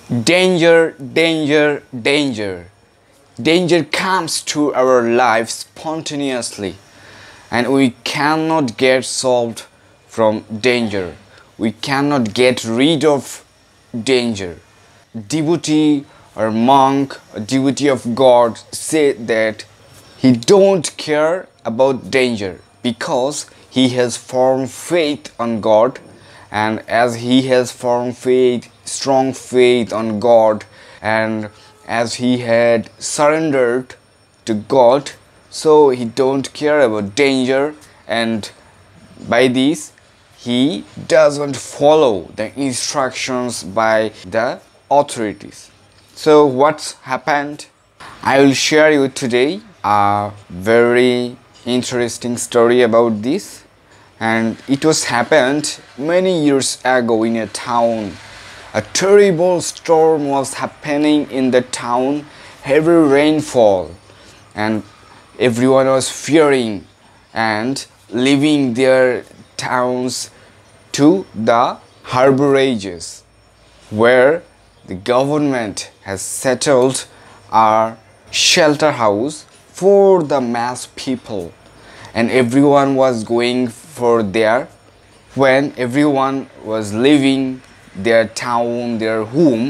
Danger, danger, danger. Danger comes to our life spontaneously, and we cannot get solved from danger. We cannot get rid of danger. Devotee or monk, a devotee of God, said that he don't care about danger because he has firm faith on God, and as he has firm faith, strong faith on God, and as he had surrendered to God, so he don't care about danger, and by this he doesn't follow the instructions by the authorities. So what's happened? I will share you today a very interesting story about this, and it was happened many years ago in a town. A terrible storm was happening in the town, heavy rainfall, and everyone was fearing and leaving their towns to the harborages, where the government has settled a shelter house for the mass people, and everyone was going for there. When everyone was leaving their town, their home,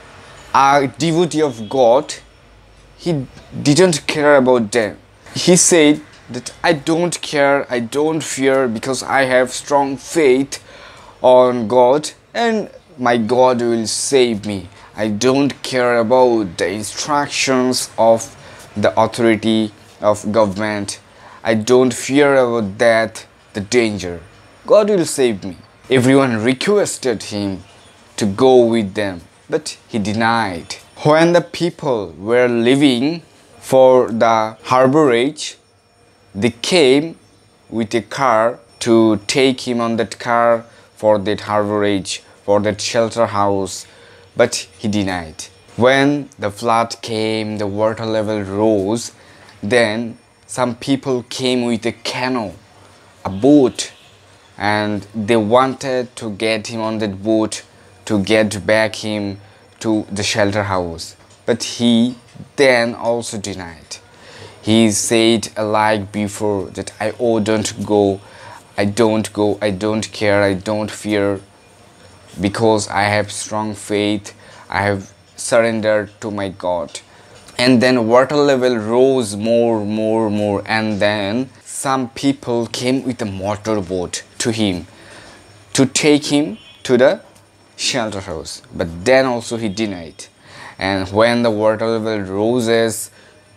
a devotee of God, he didn't care about them. He said that I don't care, I don't fear, because I have strong faith on God and my God will save me. I don't care about the instructions of the authority of government. I don't fear about that, the danger. God will save me. Everyone requested him to go with them, but he denied. When the people were leaving for the harborage, they came with a car to take him on that car for that harborage, for that shelter house, but he denied. When the flood came, the water level rose, then some people came with a canoe, a boat, and they wanted to get him on that boat to get back him to the shelter house, but he then also denied. He said like before that I don't go, I don't go, I don't care, I don't fear, because I have strong faith, I have surrendered to my God. And then water level rose more, and then some people came with a motorboat to him to take him to the shelter house, but then also he denied. And when the water level roses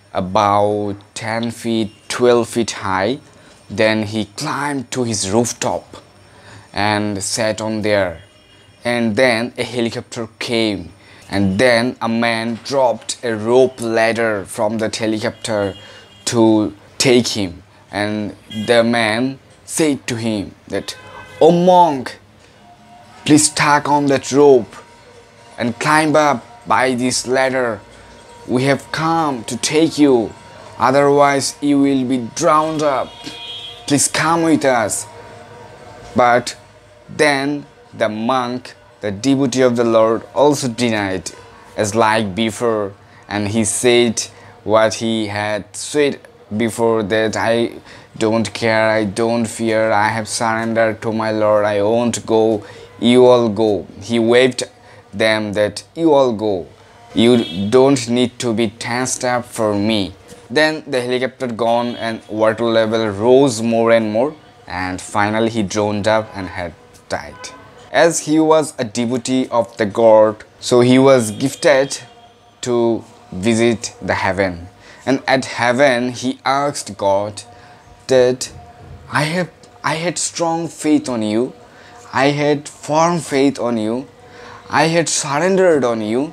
about 10 feet, 12 feet high, then he climbed to his rooftop and sat on there. And then a helicopter came, and then a man dropped a rope ladder from that helicopter to take him, and the man said to him that, "Oh monk, please tug on that rope and climb up by this ladder. We have come to take you, otherwise you will be drowned up. Please come with us." But then the monk, the devotee of the Lord, also denied as like before, and he said what he had said before, that I don't care, I don't fear, I have surrendered to my Lord, I won't go, you all go. He waved them that you all go, you don't need to be tensed up for me. Then the helicopter gone and water level rose more and more, and finally he drowned up and had died. As he was a devotee of the God, so he was gifted to visit the heaven. And at heaven he asked God that I had strong faith on you, I had firm faith on you, I had surrendered on you,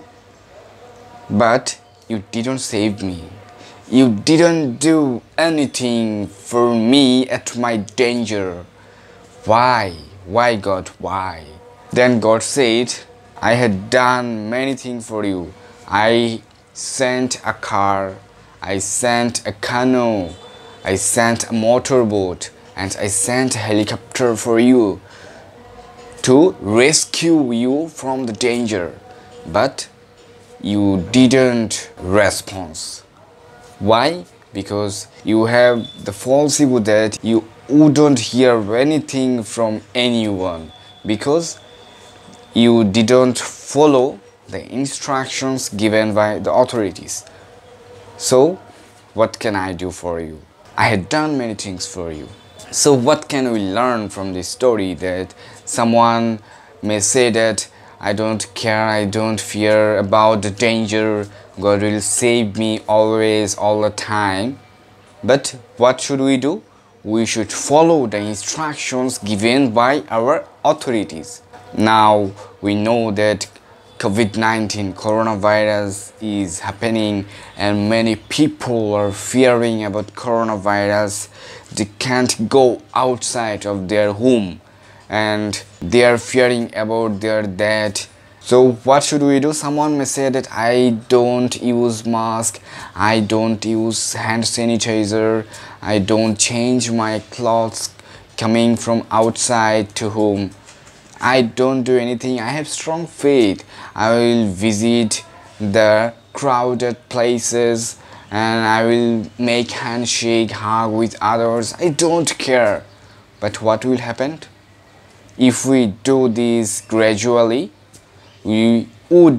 but you didn't save me. You didn't do anything for me at my danger. Why? Why, God? Why? Then God said, I had done many things for you. I sent a car, I sent a canoe, I sent a motorboat, and I sent a helicopter for you to rescue you from the danger. but you didn't respond. Why? Because you have the falsehood that you wouldn't hear anything from anyone, because you didn't follow the instructions given by the authorities. So what can I do for you? I had done many things for you. So what can we learn from this story? That someone may say that I don't care, I don't fear about the danger, God will save me always, all the time. But what should we do? We should follow the instructions given by our authorities. Now we know that COVID-19 coronavirus is happening and many people are fearing about coronavirus. They can't go outside of their home and they are fearing about their death. So what should we do? Someone may say that I don't use mask, I don't use hand sanitizer, I don't change my clothes coming from outside to home. I don't do anything. I have strong faith. I will visit the crowded places and I will make handshake, hug with others. I don't care. But what will happen? If we do this gradually, we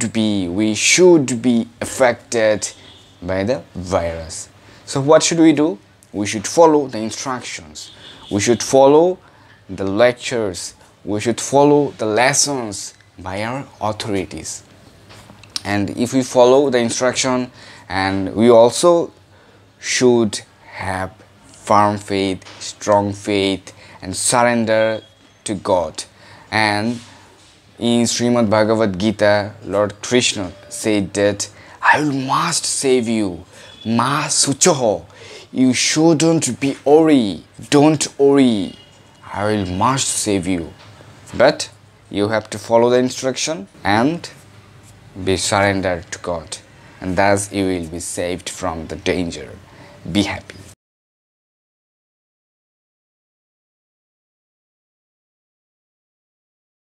should be affected by the virus. So what should we do? We should follow the instructions. We should follow the lectures. We should follow the lessons by our authorities. And if we follow the instruction, and we also should have firm faith, strong faith, and surrender to God. And in Srimad Bhagavad Gita, Lord Krishna said that I must save you. Ma suchoho. You shouldn't be worried. Don't worry. I must save you. But you have to follow the instruction and be surrendered to God. And thus you will be saved from the danger. Be happy.